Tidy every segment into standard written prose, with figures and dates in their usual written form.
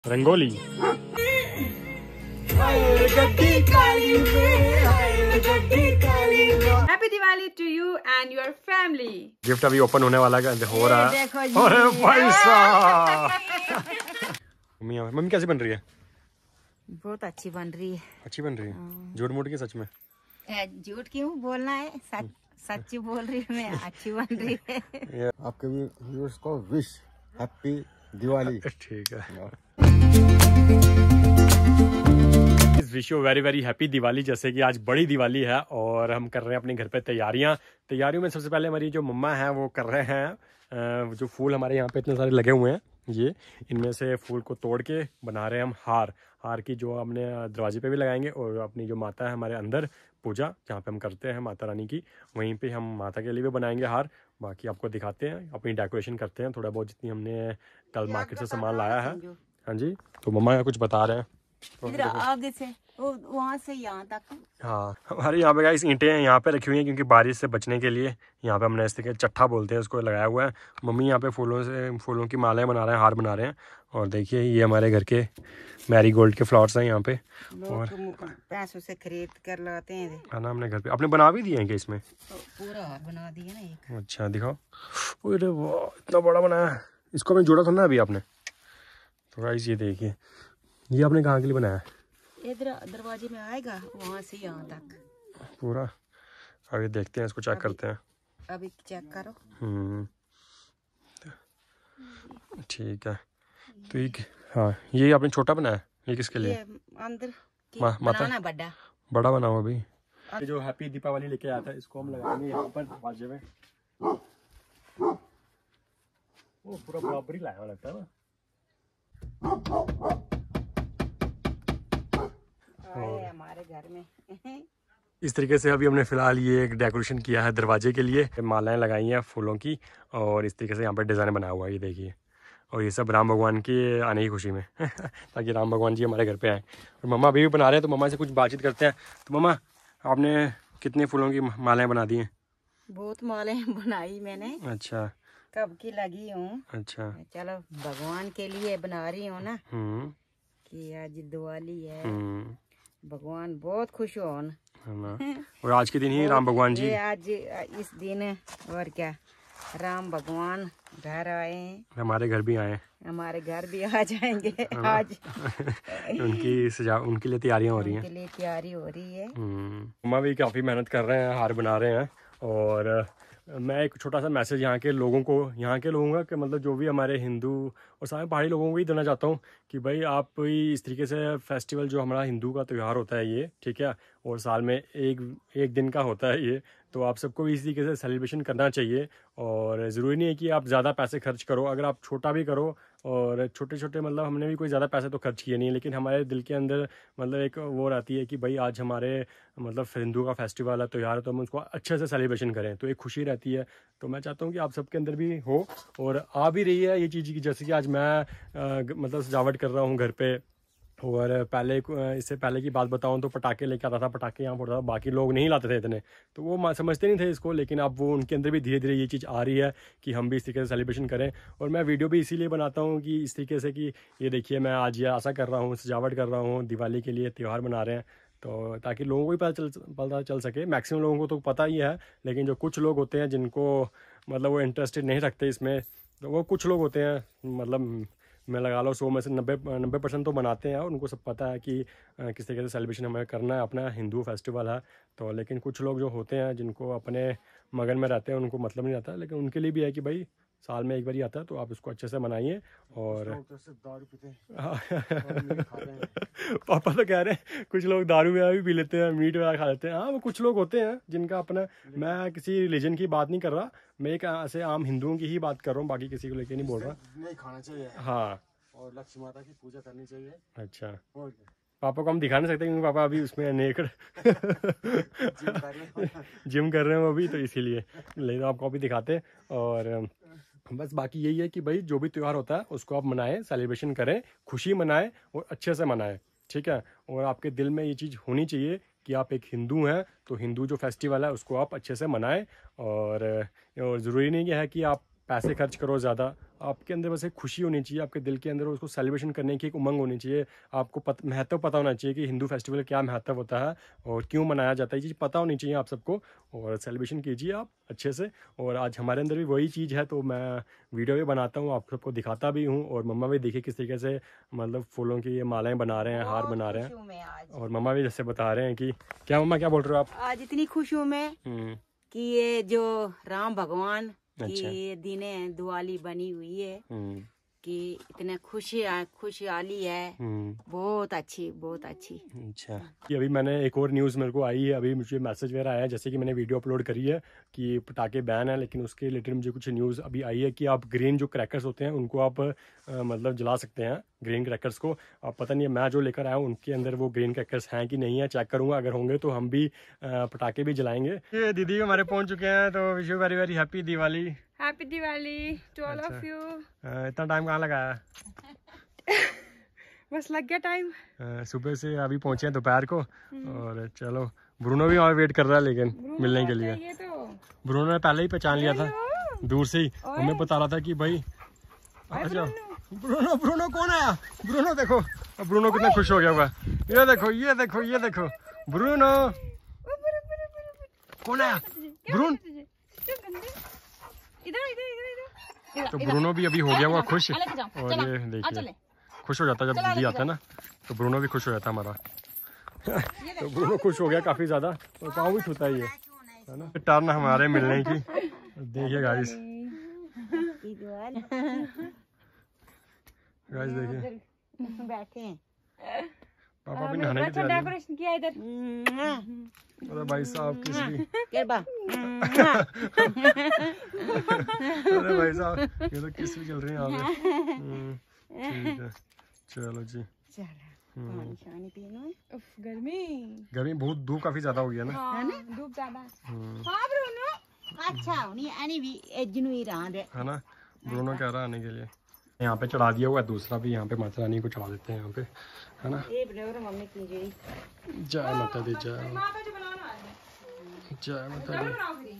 Rangoli. Happy Diwali to you and your family. Gift अभी open होने वाला हो रहा है। अरे भाई साहब मम्मी मम्मी कैसी बन रही है? बहुत अच्छी बन रही है। अच्छी बन रही है? झूठ मूठ की सच में? झूठ क्यों बोलना है, सच्ची बोल रही हूँ मैं। अच्छी बन रही है। आपके व्यूअर्स को विश हैप्पी दिवाली। ठीक है, wish you very very happy Diwali. जैसे कि आज बड़ी दिवाली है और हम कर रहे हैं अपने घर पे तैयारियों में सबसे पहले हमारी जो मम्मा है वो कर रहे हैं जो फूल हमारे यहाँ पे इतने सारे लगे हुए हैं, ये इनमें से फूल को तोड़ के बना रहे हैं हम हार की, जो हमने दरवाजे पे भी लगाएंगे और अपनी जो माता है हमारे अंदर पूजा जहाँ पे हम करते हैं माता रानी की, वहीं पे हम माता के लिए भी बनाएंगे हार। बाकी आपको दिखाते हैं, अपनी डेकोरेशन करते हैं थोड़ा बहुत जितनी हमने कल मार्केट से सामान लाया है। हाँ जी, तो मम्मा कुछ बता रहे हैं। इधर आगे से वहाँ से यहाँ तक। हाँ, हमारे यहाँ पे गाइस ईंटें यहाँ पे रखी हुई हैं क्योंकि बारिश से बचने के लिए यहाँ पे हमने इस तरीके चट्ठा बोलते हैं उसको लगाया हुआ है। मम्मी यहाँ पे फूलों की मालाएं बना रहे हैं, हार बना रहे हैं। और देखिए ये हमारे घर के मैरीगोल्ड के फ्लावर्स हैं यहाँ पे, और पैसों से खरीद कर लाते हैं। है ना, हमने घर पे अपने बना भी दिए हैं क्या इसमें? तो पूरा हार बना दिया ना एक। अच्छा दिखाओ, अरे वाह इतना बड़ा बनाया है। इसको हमें जोड़ा था ना अभी आपने? तो गाइस ये देखिए, ये आपने कहाँ के लिए बनाया है? इधर दरवाजे में आएगा, वहाँ से यहाँ तक पूरा। अभी देखते हैं, इसको चेक करते हैं। अभी चेक करो। ठीक है, तो ये हाँ ये आपने छोटा बनाया है, ये किसके लिए? अंदर माता बड़ा बना हुआ। अभी ये जो हैप्पी दीपावली लेके आया था इसको हम लगाएंगे यहाँ पर दरवाजे में। वो पूरा बराबर ही लाया हुआ लगता है ना। हमारे घर में इस तरीके से अभी हमने फिलहाल ये एक डेकोरेशन किया है दरवाजे के लिए, मालाएं लगाई हैं फूलों की, और इस तरीके से यहाँ पर डिज़ाइन बनाया हुआ है, ये देखिए। और ये सब राम भगवान के आने की खुशी में ताकि राम भगवान जी हमारे घर पे आए। और मम्मा अभी भी बना रहे हैं, तो मम्मा से कुछ बातचीत करते हैं। तो मम्मा आपने कितने फूलों की मालाएं बना दी हैं? बहुत मालाएं बनाई मैंने। अच्छा, कब की लगी हूँ। अच्छा, चलो भगवान के लिए बना रही हूँ ना, कि आज दिवाली है, भगवान बहुत खुश हो ना। और आज के दिन ही राम भगवान जी, आज इस दिन, और क्या, राम भगवान घर आए, हमारे घर भी आए, हमारे घर भी आ जाएंगे आज। उनके लिए तैयारियां हो रही हैं, उनके लिए तैयारी हो रही है। मम्मा भी काफ़ी मेहनत कर रहे हैं, हार बना रहे हैं। और मैं एक छोटा सा मैसेज यहाँ के लोगों का कि मतलब जो भी हमारे हिंदू और सारे पहाड़ी लोगों को ही देना चाहता हूँ कि भाई आप इस तरीके से फेस्टिवल जो हमारा हिंदू का त्यौहार होता है ये, ठीक है, और साल में एक दिन का होता है ये, तो आप सबको भी इस तरीके से सेलिब्रेशन करना चाहिए। और ज़रूरी नहीं है कि आप ज़्यादा पैसे खर्च करो, अगर आप छोटा भी करो, और छोटे छोटे मतलब हमने भी कोई ज़्यादा पैसे तो खर्च किए नहीं, लेकिन हमारे दिल के अंदर मतलब एक वो रहती है कि भाई आज हमारे मतलब हिंदू का फेस्टिवल है, त्यौहार है, तो हम उसको अच्छे से सेलिब्रेशन करें, तो एक खुशी रहती है। तो मैं चाहता हूँ कि आप सबके अंदर भी हो, और आ भी रही है ये चीज़ की। जैसे कि आज मैं मतलब सजावट कर रहा हूँ घर पे, और इससे पहले की बात बताऊं तो पटाखे लेके आता था, पटाखे यहाँ फोड़ता था, बाकी लोग नहीं लाते थे इतने, तो वो समझते नहीं थे इसको, लेकिन अब वो उनके अंदर भी धीरे धीरे ये चीज़ आ रही है कि हम भी इस तरीके से सेलिब्रेशन करें। और मैं वीडियो भी इसीलिए बनाता हूँ कि इस तरीके से कि ये देखिए मैं आज ये ऐसा कर रहा हूँ, सजावट कर रहा हूँ, दिवाली के लिए त्यौहार मना रहे हैं, तो ताकि लोगों को भी पता चल सके। मैक्सिमम लोगों को तो पता ही है, लेकिन जो कुछ लोग होते हैं जिनको मतलब वो इंटरेस्टेड नहीं रखते इसमें, तो वो कुछ लोग होते हैं, मतलब मैं लगा लो 100 में से 90% तो बनाते हैं, उनको सब पता है कि किस तरीके से सेलिब्रेशन हमें करना है, अपना हिंदू फेस्टिवल है। तो लेकिन कुछ लोग जो होते हैं जिनको अपने मगन में रहते हैं उनको मतलब नहीं आता, लेकिन उनके लिए भी है कि भाई साल में एक बार ही आता है, तो आप इसको अच्छे से मनाइए। और पापा तो कह रहे हैं कुछ लोग दारू वगैरह भी पी लेते हैं, मीट वगैरह खा लेते हैं। हाँ, वो कुछ लोग होते हैं जिनका अपना, मैं किसी रिलीजन की बात नहीं कर रहा, मैं एक ऐसे आम हिंदुओं की ही बात कर रहा हूँ, बाकी किसी को लेके नहीं बोल रहा। नहीं खाना चाहिए, हाँ, और लक्ष्मी माता की पूजा करनी चाहिए। अच्छा, पापा को हम दिखा नहीं सकते क्योंकि पापा अभी उसमें नेकड़ जिम कर रहे हैं वो भी, तो इसीलिए लेकिन आपको अभी दिखाते हैं। और बस बाकी यही है कि भाई जो भी त्यौहार होता है उसको आप मनाएं, सेलिब्रेशन करें, खुशी मनाएं और अच्छे से मनाएं, ठीक है। और आपके दिल में ये चीज़ होनी चाहिए कि आप एक हिंदू हैं, तो हिंदू जो फेस्टिवल है उसको आप अच्छे से मनाएं। और ज़रूरी नहीं है कि आप पैसे खर्च करो ज़्यादा, आपके अंदर बस एक खुशी होनी चाहिए, आपके दिल के अंदर उसको सेलिब्रेशन करने की एक उमंग होनी चाहिए। आपको महत्व पता होना चाहिए कि हिंदू फेस्टिवल क्या महत्व होता है और क्यों मनाया जाता है, ये चीज़ पता होनी चाहिए आप सबको, और सेलिब्रेशन कीजिए आप अच्छे से। और आज हमारे अंदर भी वही चीज़ है, तो मैं वीडियो भी बनाता हूँ, आप सबको दिखाता भी हूँ। और मम्मा भी देखिए किस तरीके से मतलब फूलों की ये मालाएँ बना रहे हैं, हार बना रहे हैं। और मम्मा भी जैसे बता रहे हैं कि क्या मम्मा क्या बोल रहे हो आप? आज इतनी खुश हूँ मैं कि ये जो राम भगवान की ये दिन है, दिवाली बनी हुई है कि इतने खुशहाली है, बहुत अच्छी बहुत अच्छी। अच्छा, कि अभी मैंने एक और न्यूज़ मेरे को आई है, अभी मुझे मैसेज वगैरह आया है, जैसे कि मैंने वीडियो अपलोड करी है कि पटाखे बैन है, लेकिन उसके रिलेटेड मुझे कुछ न्यूज़ अभी आई है कि आप ग्रीन जो क्रैकर्स होते हैं उनको आप मतलब जला सकते हैं, ग्रीन क्रैकर्स को। अब पता नहीं है मैं जो लेकर आया हूँ उनके अंदर वो ग्रीन क्रैकर्स हैं कि नहीं है, चेक करूँगा, अगर होंगे तो हम भी पटाखे भी जलाएंगे। ये दीदी हमारे पहुँच चुके हैं, तो wish you very very happy Diwali. Happy Diwali to all of you. इतना टाइम कहाँ लगाया? बस लग गया टाइम, सुबह से अभी पहुंचे हैं दोपहर को। और चलो ब्रूनो भी और वेट कर रहा है लेकिन मिलने के लिए। तो ब्रूनो ने पहले ही पहचान लिया था दूर से ही, हमें बता रहा था कि भाई आ जाओ। ब्रूनो ब्रूनो कौन आया? ब्रूनो देखो, अब ब्रूनो कितना खुश हो गया हुआ। ये देखो ये देखो ये देखो ब्रूनो कौन आया? ब्रून तो ब्रूनो भी अभी हो गया हुआ खुश। और ये देखिए खुश हो जाता है जब दीदी आता है ना, तो ब्रूनो भी खुश हो जाता है हमारा। तो ब्रूनो खुश हो गया काफी ज्यादा, तो पाँव भी छूता ही है ना। टर्न हमारे मिलने की, देखिए गाइस गाइस देखिए बैठे हैं, पापा भी नहाने की तैयारी। डेकोरेशन किया इधर। अरे भाई साहब किसी अरे भाई साहब ये तो किस भी चल रही है यहाँ पे। ठीक है चलो जी। गर्मी बहुत, धूप काफी ज्यादा हो गया ना। धूप ज्यादा अच्छा है ना। ब्रूनो कह रहा है आने के लिए। यहाँ पे चढ़ा दिया हुआ है, दूसरा भी यहाँ पे माता रानी को चढ़ा देते हैं यहाँ पे, है ना। जय माता दी, जय जय माता दी।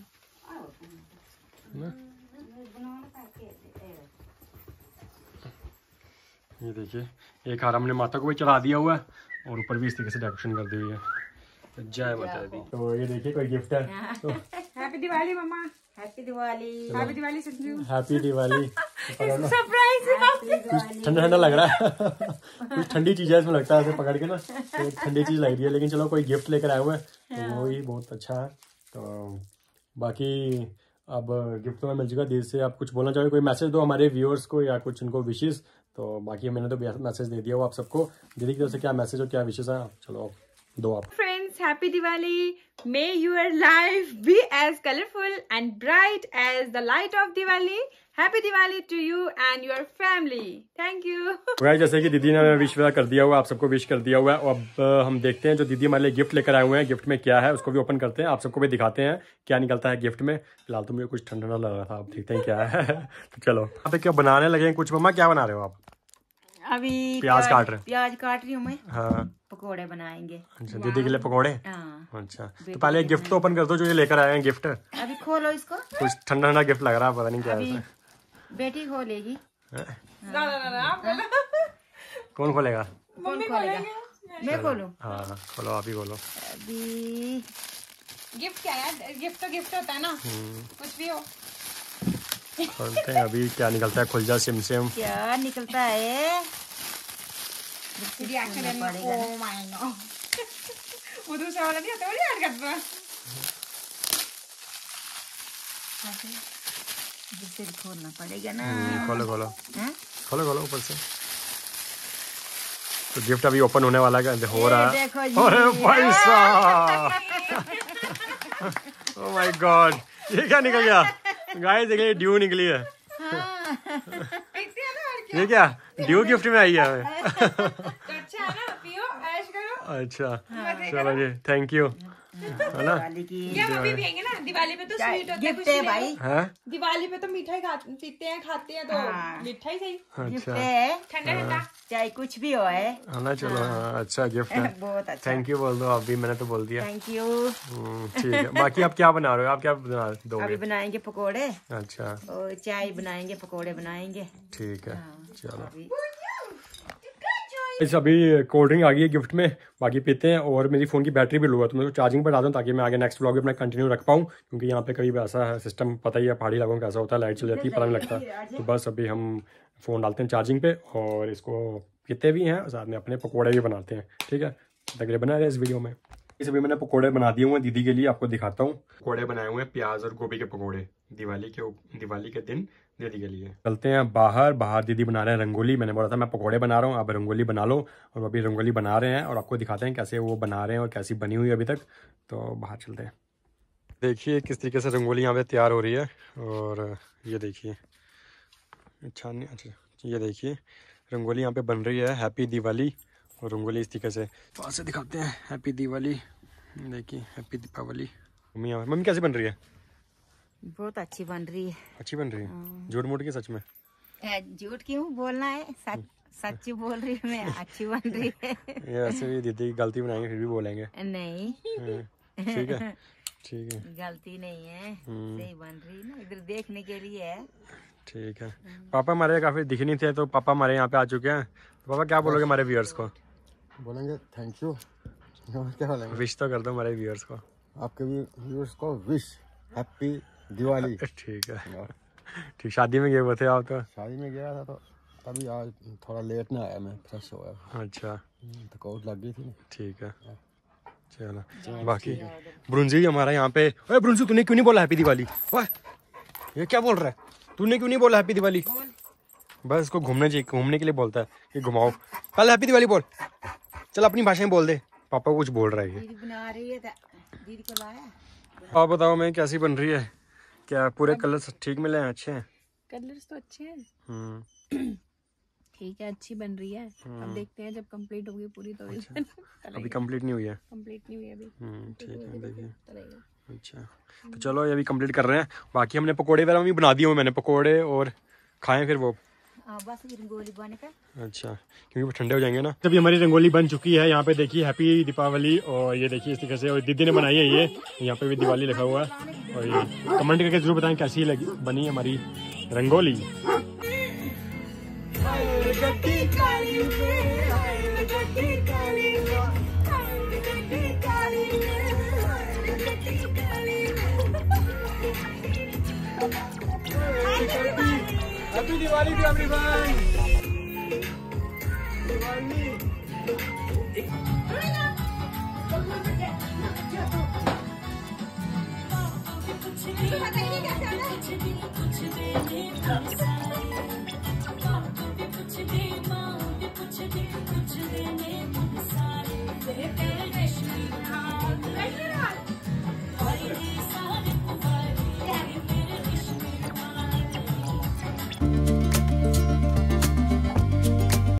ये देखिए एक हार हमने माता को भी चढ़ा दिया हुआ है और ऊपर भी इस तरीके से डेकोरेशन कर दी हुई है। जय माता दी। तो ये देखिए कोई गिफ्ट है। तो happy Diwali mama. Happy Diwali. Happy Diwali Sanju. Happy Diwali. Surprise. कुछ ठंडा ठंडा लग रहा है। कुछ ठंडी चीज है इसमें लगता है, ऐसे पकड़ के ना तो ठंडी चीज लग रही है, लेकिन चलो कोई गिफ्ट लेकर आए हुए हैं तो वो ही बहुत अच्छा है। तो बाकी अब गिफ्ट में मिल चुका। दीदी से आप कुछ बोलना चाहोगे, कोई मैसेज दो हमारे व्यूअर्स को या कुछ उनको विशेष। तो बाकी मैंने तो मैसेज दे दिया हो आप सबको। दीदी की तरफ से क्या मैसेज और क्या विशेष है, चलो दो आप। Friends, happy Diwali. May your life be as colorful and bright as the light of Diwali. Happy Diwali to you and your family. Thank you. Guys जैसे कि दीदी ने विश कर दिया हुआ, आप सबको विश कर दिया हुआ है। और अब हम देखते हैं जो दीदी हमारे लिए गिफ्ट लेकर आए हुए हैं, गिफ्ट में क्या है उसको भी ओपन करते हैं, आप सबको भी दिखाते हैं क्या निकलता है गिफ्ट में। फिलहाल तो मुझे कुछ ठंडा ठंडा लग रहा था, अब देखते हैं क्या है। तो चलो यहाँ पे क्या बनाने लगे कुछ। मम्मा क्या बना रहे हो आप? अभी प्याज काट रहे हैं। प्याज काट रही हूँ मैं। हाँ पकोड़े बनाएंगे। अच्छा दीदी के लिए पकोड़े। हाँ। अच्छा तो पहले गिफ्ट तो ओपन कर दो जो ये लेकर आए हैं गिफ्ट। अभी खोलो इसको। कुछ ठंडा ठंडा गिफ्ट लग रहा है, पता नहीं क्या है। बेटी खोलेगी। कौन खोलेगा? कौन खोलेगा? मैं खोलूं? हाँ खोलो, आप ही खोलो। अभी गिफ्ट क्या है? गिफ्ट तो गिफ्ट होता है ना, कुछ भी हो। खोलते हैं अभी क्या निकलता है। खुल जा सिम सिम। क्या निकलता है? रिएक्शन है। Oh my God. वो दूसरा वाला नहीं होता, वो याद करता है। जिसे खोलना पड़ेगा ना। खोलो खोलो खोलो खोलो ऊपर से। तो गिफ्ट अभी ओपन होने वाला है, हो रहा है। अरे भाई साहब, ओह माय गॉड, ये क्या निकल गया? गाइस देखिए ड्यू निकली है। ये क्या ड्यू गिफ्ट में आई है हमें? अच्छा है ना, पियो ऐश करो। अच्छा चलो जी, थैंक यू। है ना? दिवाली की ये हम अभी पियेंगे ना, दिवाली पे तो स्वीट होता है, गिफ्ट कुछ है नहीं भाई, है? दिवाली पे तो मिठाई पीते हैं, खाते हैं, तो हाँ। मिठाई सही, गिफ्ट अच्छा है, ठंडा ठंडा। चाहे कुछ भी हो है। है ना? चलो हाँ, अच्छा गिफ्ट है। बहुत अच्छा, थैंक यू बोल दो आप भी, मैंने तो बोल दिया। Thank you. ठीक है। बाकी आप क्या बना रहे हो? आप क्या बना अभी दोगे? बनाएंगे पकोड़े अच्छा और चाय बनाएंगे, पकोड़े बनाएंगे। ठीक है, हाँ, चलो। अभी इस अभी कोल्ड ड्रिंक आ गई है गिफ्ट में, बाकी पीते हैं। और मेरी फ़ोन की बैटरी भी लो है, तो मैं उसको चार्जिंग पर डाल दूँ ताकि मैं आगे नेक्स्ट व्लॉग भी अपना कंटिन्यू रख पाऊँ, क्योंकि यहाँ पे कभी ऐसा है सिस्टम, पता ही है पहाड़ी इलाकों में कैसा होता है, लाइट चल जाती है, पता नहीं लगता। तो बस अभी हम फ़ोन डालते हैं चार्जिंग पे और इसको पीते भी हैं और साथ में अपने पकौड़े भी बनाते हैं। ठीक है, तक बना रहे इस वीडियो में। इस अभी मैंने पकौड़े बना दिए हुए हैं दीदी के लिए, आपको दिखाता हूँ। पकौड़े बनाए हुए हैं प्याज और गोभी के पकौड़े, दिवाली के दिन दीदी के लिए। चलते हैं बाहर दीदी बना रहे हैं रंगोली। मैंने बोला था मैं पकौड़े बना रहा हूँ, आप रंगोली बना लो, और वो अभी रंगोली बना रहे हैं और आपको दिखाते हैं कैसे वो बना रहे हैं और कैसी बनी हुई है अभी तक। तो बाहर चलते हैं, देखिए किस तरीके से रंगोली यहाँ पे तैयार हो रही है। और ये देखिए, अच्छा ये देखिए रंगोली यहाँ पे बन रही है, हैप्पी दिवाली। और रंगोली इस तरीके से पास से दिखाते हैं, हैप्पी दिवाली, देखिए हैप्पी दीपावली। मम्मी कैसी बन रही है? बहुत अच्छी बन रही है। अच्छी बन रही है? झूठ मूठ की सच में? झूठ क्यों बोलना है, सच बोल रही हूँ मैं, अच्छी बन रही है। ये ऐसे भी दीदी गलती बनाएंगे फिर भी बोलेंगे। नहीं ठीक है, ठीक है, गलती नहीं है, सही बन रही ना, इधर देखने के लिए है। ठीक है। पापा हमारे काफी दिख नहीं थे, तो पापा हमारे यहाँ पे आ चुके हैं। तो पापा क्या बोलोगे हमारे व्यूअर्स को? बोलेंगे थैंक यू, क्या बोलेंगे? विश तो कर दो हमारे व्यूअर्स को। आपके व्यूअर्स को विश हैप्पी दिवाली। ठीक है, ठीक। शादी में गए हुए थे आप? तो शादी में गया था, तो अभी आज थोड़ा लेट ना आया, मैं फ्रेश हो गया। अच्छा, थकावट लग गई थी। ठीक है, चलो। बाकी ब्रुंजी हमारा यहाँ पे। ओए ब्रुंजी, तूने क्यों नहीं बोला हैप्पी दिवाली? ओए ये क्या बोल रहा है? तूने क्यों नहीं बोला हैप्पी दिवाली? बस इसको घूमने के लिए बोलता है कि घुमाओ। पहले हैप्पी दिवाली बोल, चल अपनी भाषा में बोल दे। पापा कुछ बोल रहा है, दीदी बना रही है, दीदी को लाया। आप बताओ मैं कैसी बन रही है? क्या पूरे कलर्स ठीक मिले हैं? अच्छे हैं? कलर्स तो अच्छे हैं। ठीक है, अच्छी बन रही है। अब देखते हैं जब कंप्लीट होगी पूरी तो। अभी कंप्लीट नहीं हुई है? कंप्लीट नहीं हुई अभी। ठीक है, देखिए। चलेगा। अच्छा, तो चलो ये अभी कंप्लीट कर रहे हैं। बाकी हमने पकोड़े वगैरह भी बना दिए हुए, मैंने पकोड़े और खाएं फिर वो। बस रंगोली बन कर। अच्छा, क्योंकि वो ठंडे हो जाएंगे ना। तभी हमारी रंगोली बन चुकी है। यहाँ पे देखिए हैप्पी दीपावली, और ये देखिए इस तरीके से, और दीदी ने बनाई है ये। यहाँ पे भी दिवाली लिखा हुआ है। और ये कमेंट करके जरूर बताएं कैसी लगी बनी हमारी rangoli. Happy Diwali to everyone. Diwali.